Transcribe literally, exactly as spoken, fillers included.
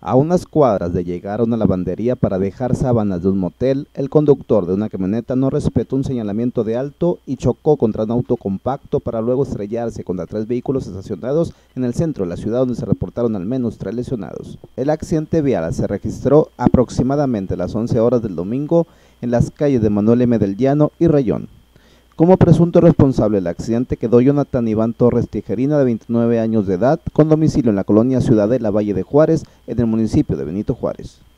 A unas cuadras de llegar a una lavandería para dejar sábanas de un motel, el conductor de una camioneta no respetó un señalamiento de alto y chocó contra un auto compacto para luego estrellarse contra tres vehículos estacionados en el centro de la ciudad, donde se reportaron al menos tres lesionados. El accidente vial se registró aproximadamente a las once horas del domingo en las calles de Manuel M. del Llano y Rayón. Como presunto responsable del accidente quedó Jonathan Iván Torres Tijerina, de veintinueve años de edad, con domicilio en la colonia Ciudadela, Valle de Juárez, en el municipio de Benito Juárez.